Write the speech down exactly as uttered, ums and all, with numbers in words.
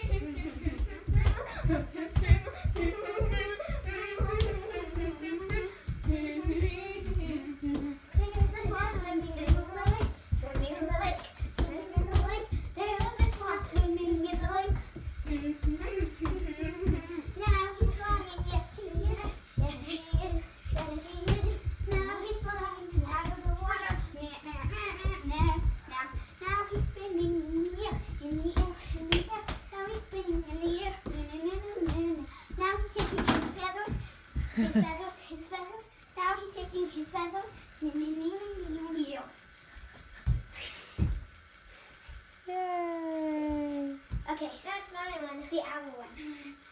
His feathers, his feathers. Now he's shaking his feathers. Yay! Okay, that's my one. The owl one.